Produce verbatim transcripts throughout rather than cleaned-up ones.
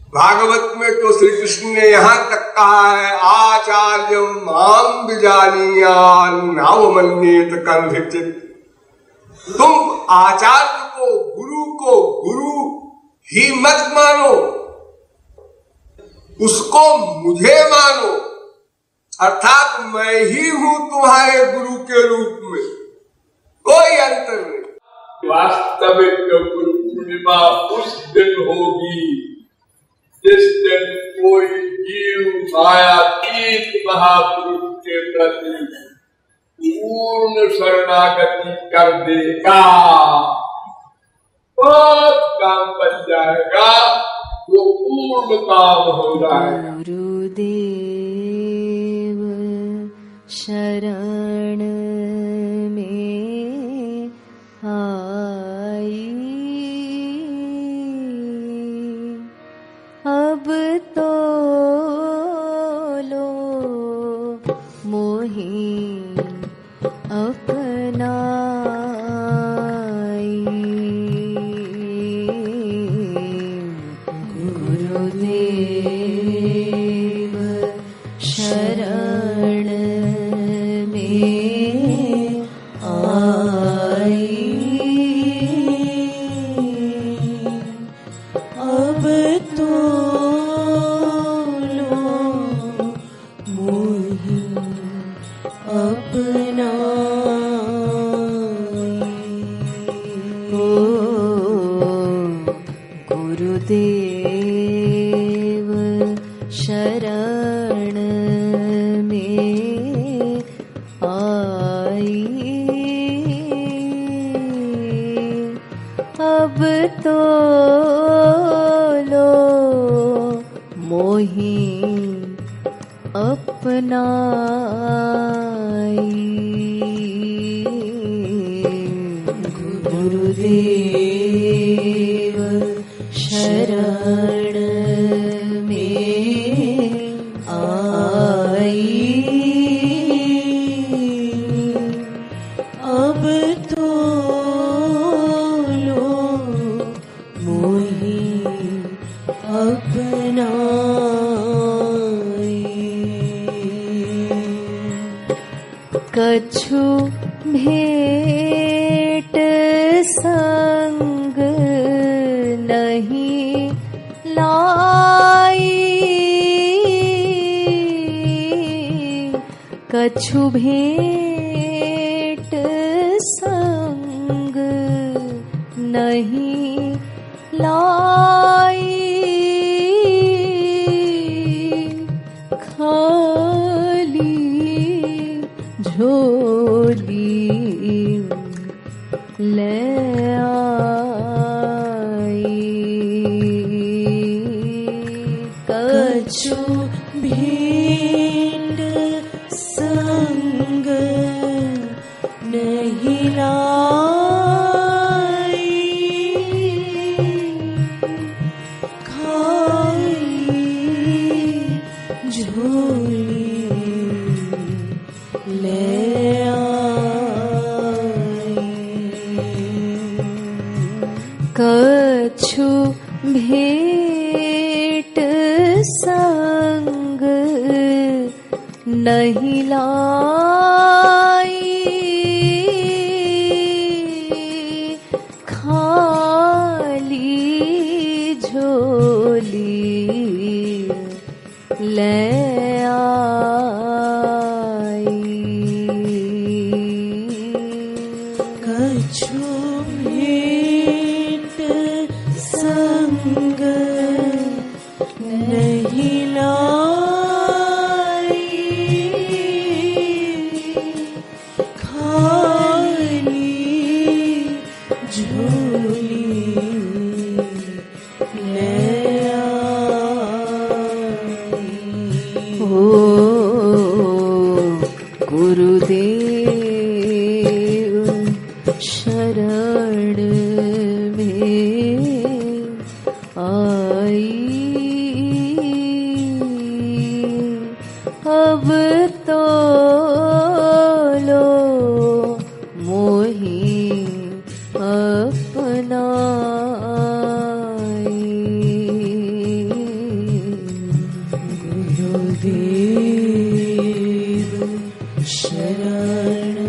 भागवत में तो श्री कृष्ण ने यहां तक कहा है, आचार्य माम विजानीयान नावमन्येत कंधिचित। तुम आचार्य को, गुरु को गुरु ही मत मानो, उसको मुझे मानो, अर्थात मैं ही हूं तुम्हारे गुरु के रूप में, कोई अंतर नहीं। वास्तविक गुरु पूर्णिमा उस दिन होगी जिस दिन कोई जीव मायातीत महापुरुष के प्रति पूर्ण शरणागति कर देगा, बहुत काम बन जाएगा, वो पूर्ण काम हो जाएगा। गुरुदेव शरण में आई, अब तो लो मोहि अपनाई। गुरुदेव शरण में आई, अब तो लो मोहि अपनाई। ओ गुरुदेव शरण में आई, अब तो लो मोहि अपनाई। गुरुदेव शरण में आई, अब तो लो मोहि अपनाई। कछु भेंट संग नहीं लाई, कछु भेंट संग नहीं लाई, खाली झोली ले आई। कछु भेंट संग नहीं लाई, खाली झोली ले कछु भेंट संग नहीं लाई, खाली झोली ले आई। कछु भेंट संग नहीं लाई, खाली झोली ले आई। ओ गुरुदेव शरण में आई, शरण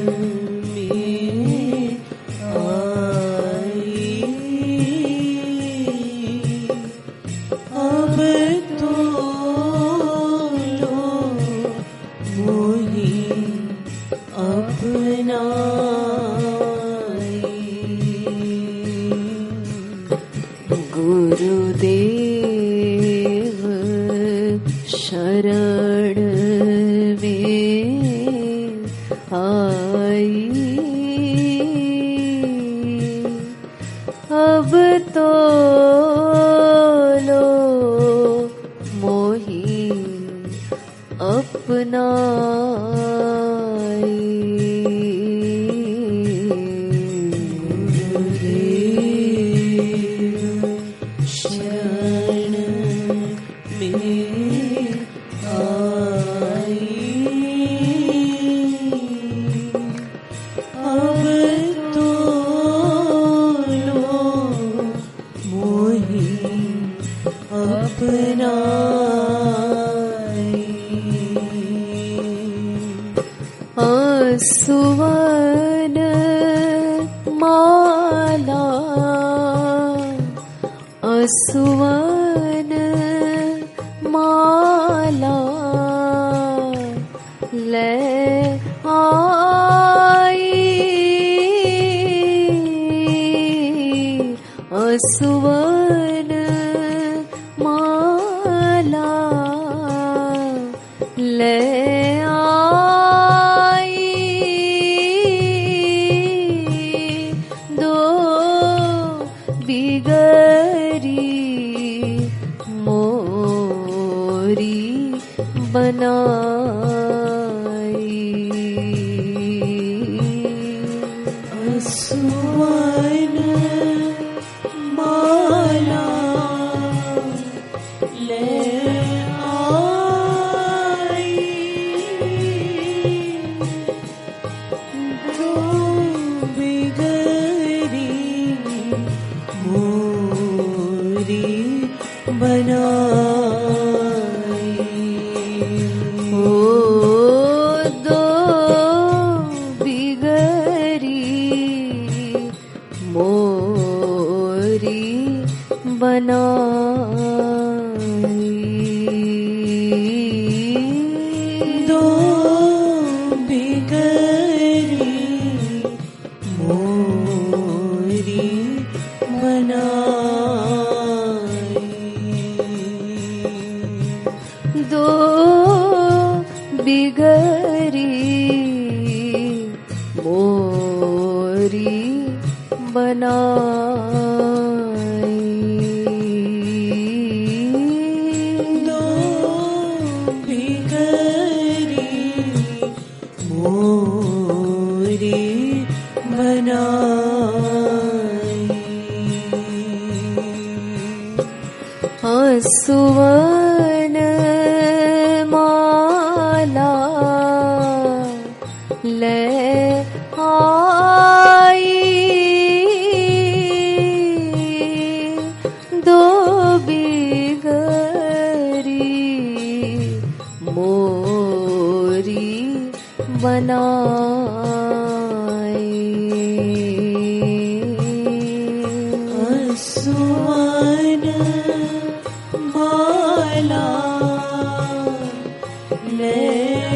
में आई, अब तो लो मोही अपनाई। गुरुदेव शरण आई, अब तो लो मोही अपनाई। गुरुदेव शरण में सुवन माला असुवन माला ले आई, असुवन माला ले बनाई। असुवन माला ले आई, दो बिगड़ी मोरी बनाई। दो बिगड़ी मोरी बनाई, दो बिगड़ी मोरी बनाई। मोरी बनाई। असुवन माला ले आई, दो बिगड़ी मोरी बनाई। असुवन माला ले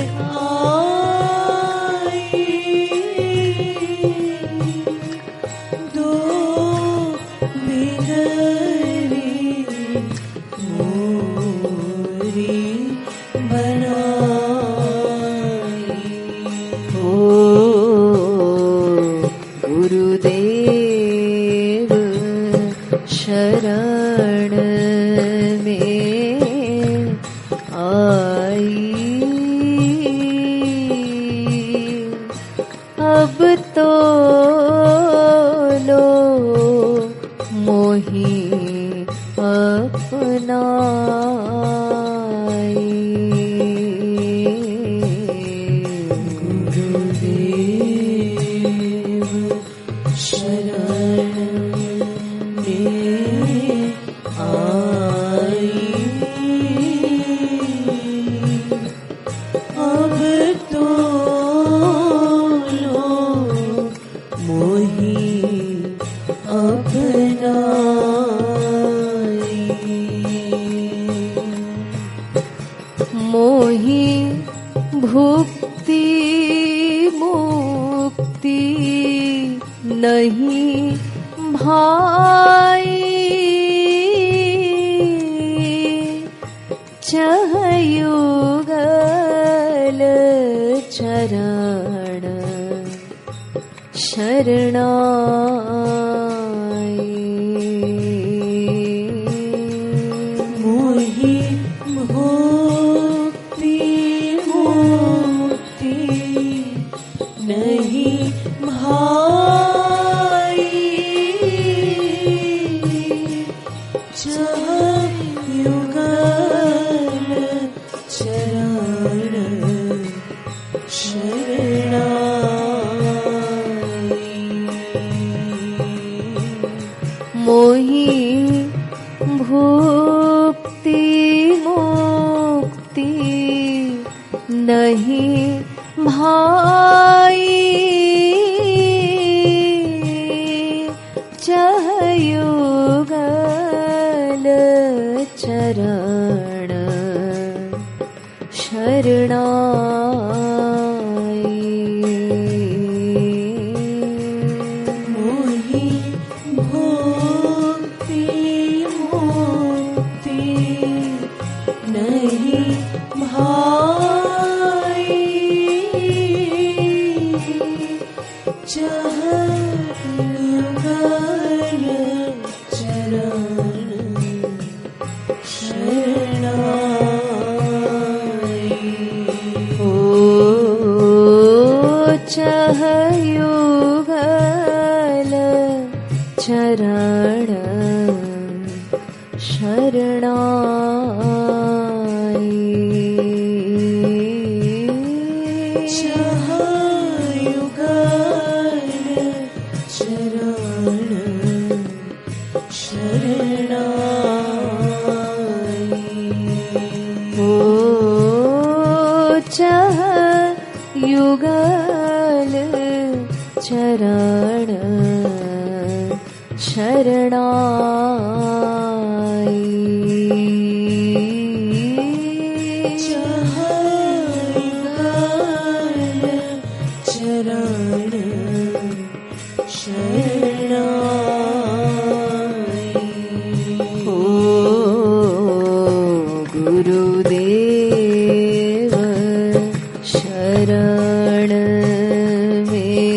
आई, दो बिगड़ी मोरी बनाई। ओ गुरुदेव शरण में आई, अब तो लो मोही अपनाई। गुरुदेव शरण में आई, भुक्ति मुक्ति नहीं भाई, चह युगल चरण शरणाई। मोहि भुक्ति मुक्ति नहीं भाई, चह युगल चरण शरणाई। मोहि भुक्ति मुक्ति नहीं भाई, चह युगल चरण शरणाई। मोहि भुक्ति मुक्ति नहीं भाई, चह युगल चरण शरणाई। ओ चह युगल चरण शरणाई। चह युगल चरण शरणाई। ओ चह युगल चरण शरणाई। चह युगल चरण शरणाई। ओ गुरुदेव शरण में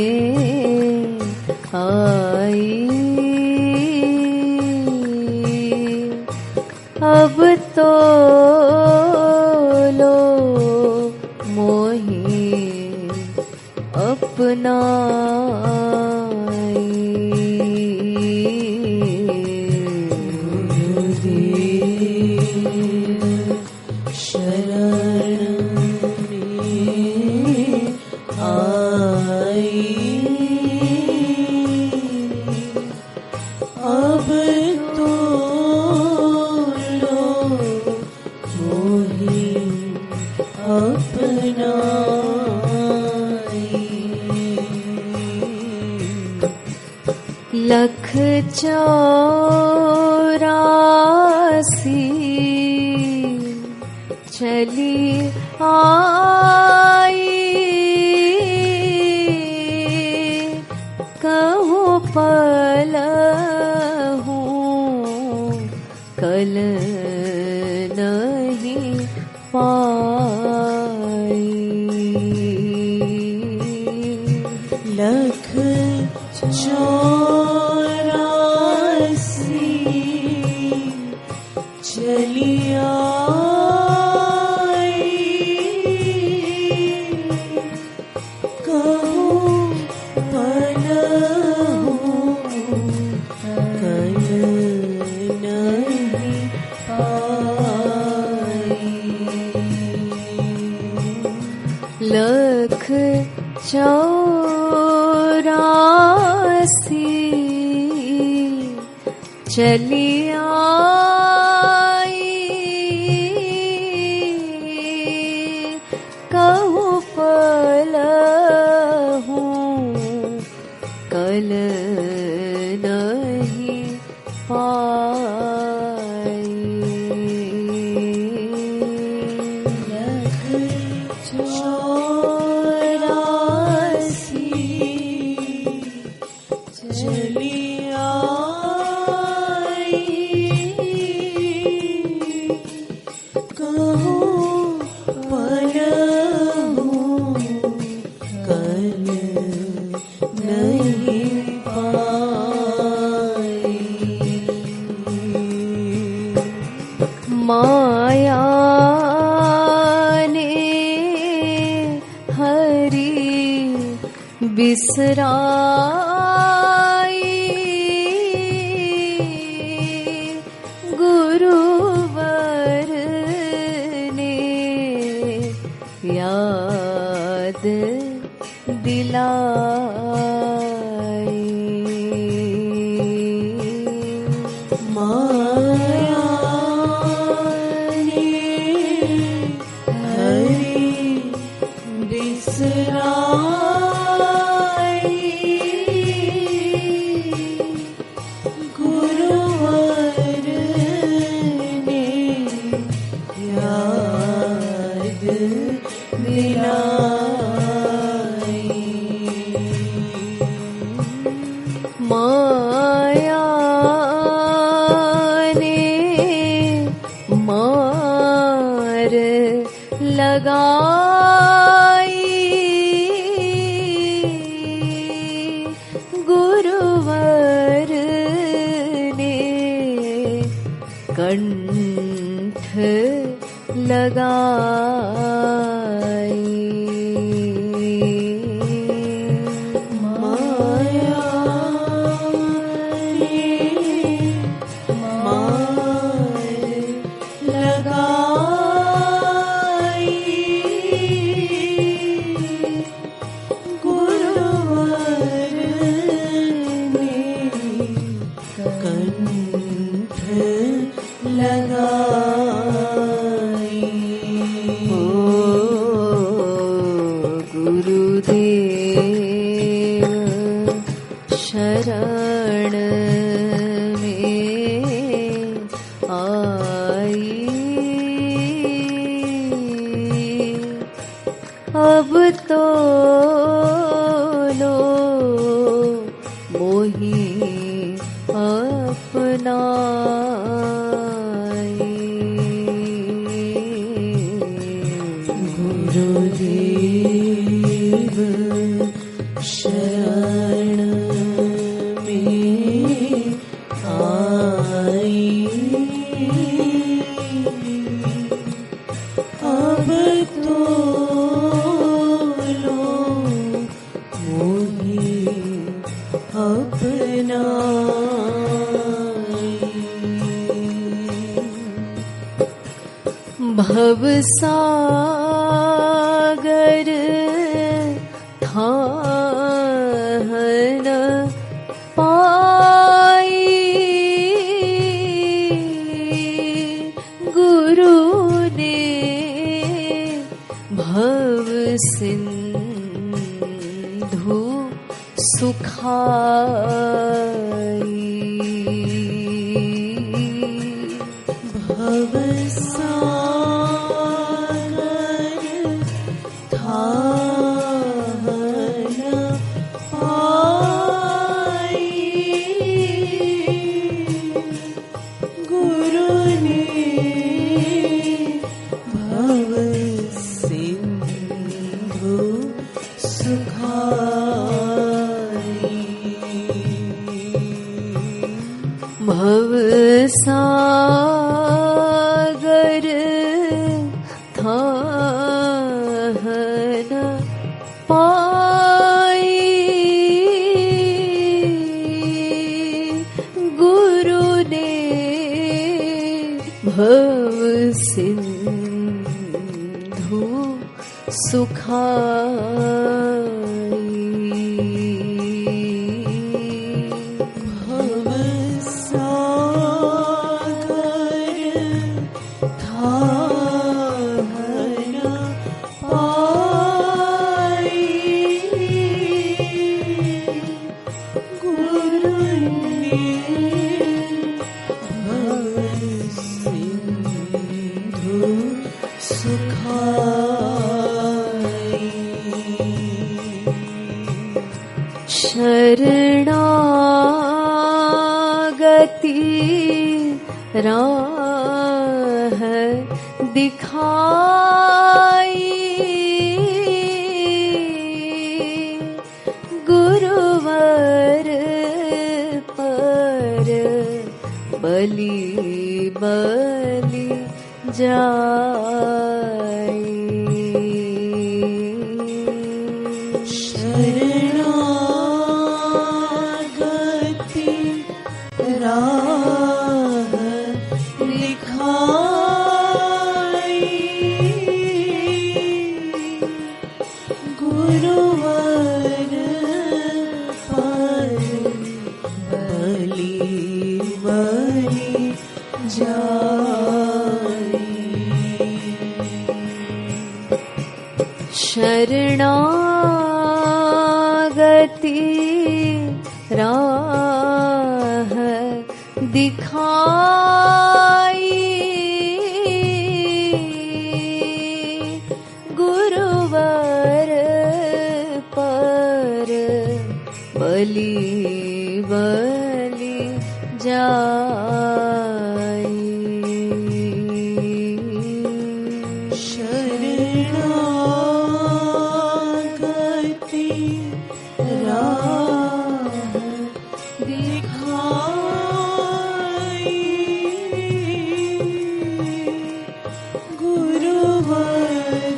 आई, अब तो लो मोहि अपनाई। गुरुदेव शरण में आई, अब तो लो मोहि अपनाई। लख चौरासी चली आई, कहूँ पल हूँ कल नहीं पाई। लख चौरासी चली आई, कहूँ पल हूँ कल नहीं पाई। लख चौरासी चली आई, कहूँ पल हूँ कल नहीं पाई। लख चौरासी माया ने हरि बिसराई, गुरुवर ने याद दिलाई। माया ने हरि बिसराई, गुरुवर ने याद दिलाई। माया ने मार लगाई, गुरुवर ने कंठ लगाई। माया ने मार लगाई, गुरुवर ने कंठ लगाई। ओ गुरुदेव शरण में आई, अब तो लो मोही अपनाई। गुरुदेव शरण में आई, अब तो लो मोही अपनाई। भवसागर थाहन पाई, गुरु ने भव सिंधु सुखाई। भवसागर थाहन पाई, गुरु ने भव सिंधु सुखाई। भवसागर थाहन पाई, गुरु ने भव सिंधु सुखाई। भवसागर थाहन पाई, गुरु ने भव सिंधु सुखाई। शरणागति राह दिखाई, गुरुवर पर बलि बलि जाई। शरणागति राह दिखाई, गुरुवर पर बलि बलि जाई। शरणागति राह दिखाई, गुरुवर पर बलि बलि जाई। शरणागति राह दिखाई, गुरुवर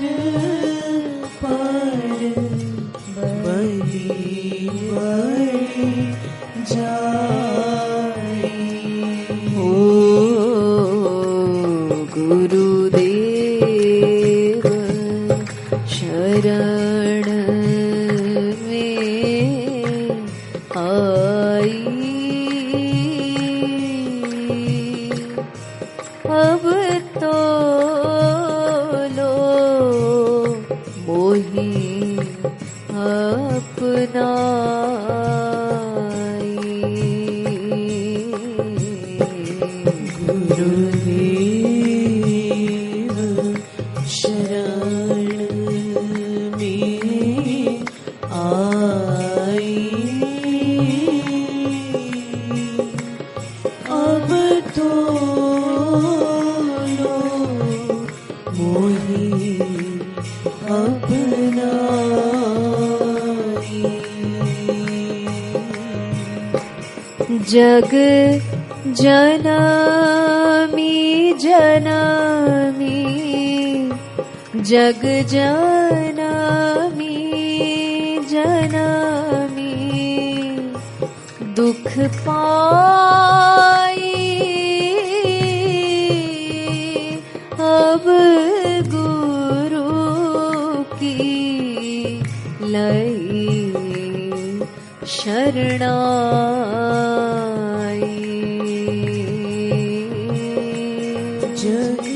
पर बलि बलि जाई। ओ गुरुदेव शरण में आई, अब तो लो मोही गुरुदेव शरण में आई, अब तो लो मोही अपनाई। जग जनमी जनमी जग जनमी जनमी दुख पाई, अब गुरु की लई शरणाई। जग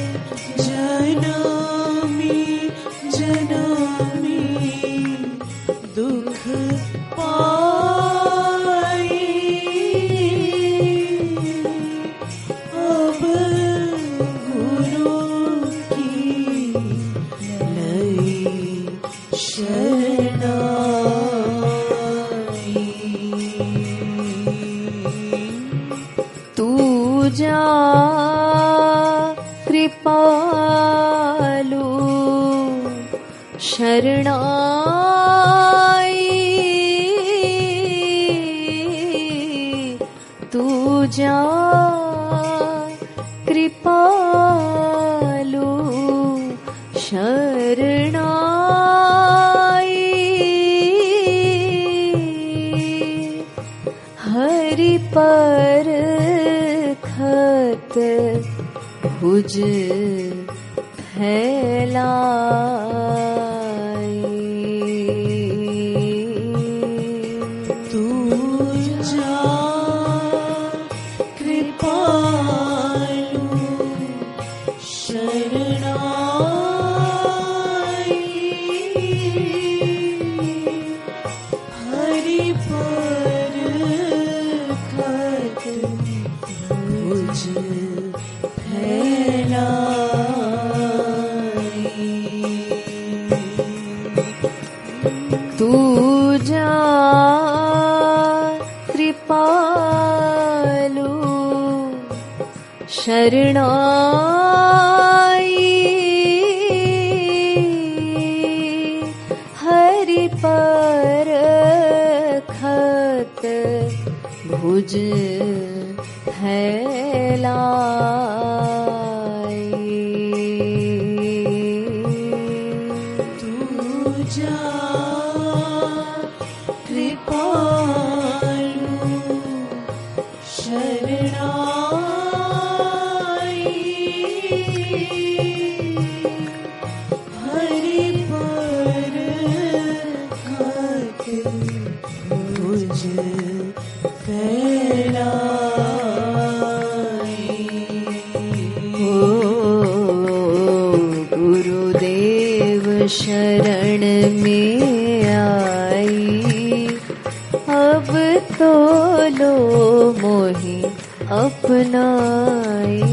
जनमी जनमी दुख पाई, अब गुरु की लई शरणाई। तू जा कृपालु शरणाई, तू जा कृपालु शरणाई। हरि पर खत भुज फैलाई, तू जा कृपालु शरणाई। हरि पर खत भुज फैलाई, तू जा कृपालु शरणाई। हरि पर खत भुज फैलाई। हरि पर खातिर भुज फैलाई। ओ गुरुदेव शरण में आई, अब तो लो मोहि अपनाई।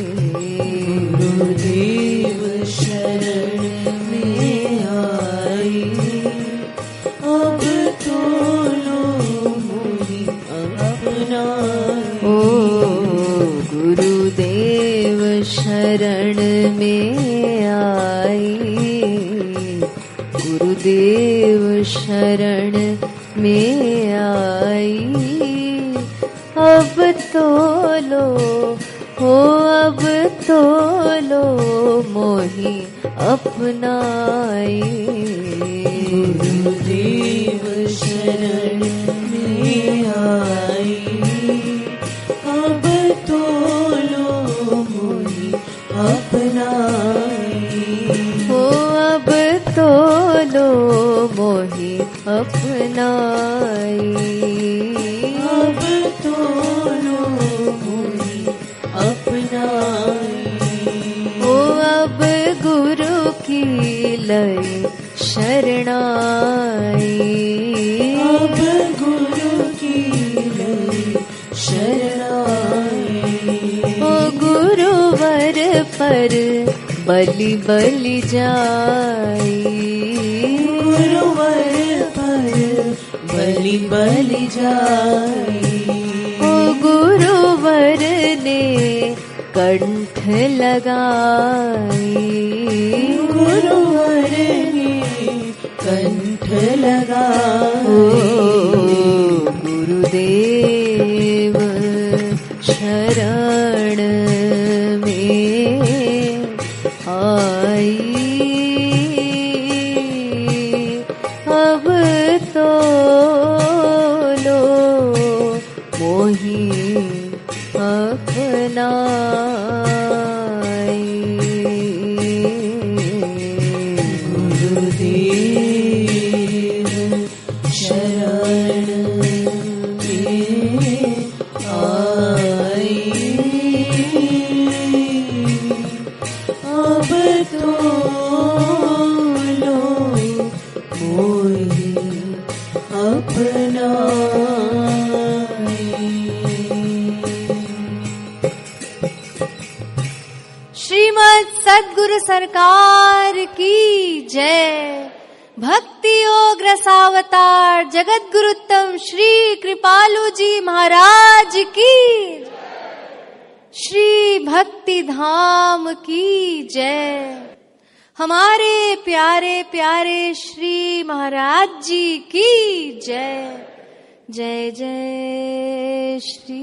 गुरुदेव शरण में आई, अब तो लो मोहि अपनाई। ओ गुरुदेव शरण में आई, गुरुदेव शरण में आई, अब तो लो हो अब तो लो मोहि अपनाई। गुरुदेव शरण में आई, अब तो लो मोहि अपनाई। हो अब तो लो मोहि अपनाई। अब तो लो मोहि अपनाई। ओ अब गुरु की लय शरणाई। अब गुरु की लय शरणाई। ओ गुरुवर पर बलि बलि जाई। गुरुवर पर बलि बलि जाई। ओ गुरुवर ने कंठ लगाई। गुरुवर ने कंठ लगाई। ओ गुरुदेव शरण में आई, अब तो लो मोहि अपनाई। गुरुदेव शरण में आई, अब तो लो मोहि अपनाई। श्रीमद् सद्गुरु सरकार की जय। भक्ति योग्र सावतार जगत गुरुत्तम श्री कृपालु जी महाराज की, श्री भक्ति धाम की जय। हमारे प्यारे प्यारे श्री महाराज जी की जय। जय जय श्री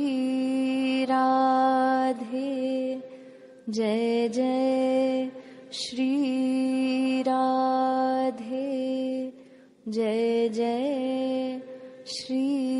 राधे, जय जय श्री राधे, जय जय श्री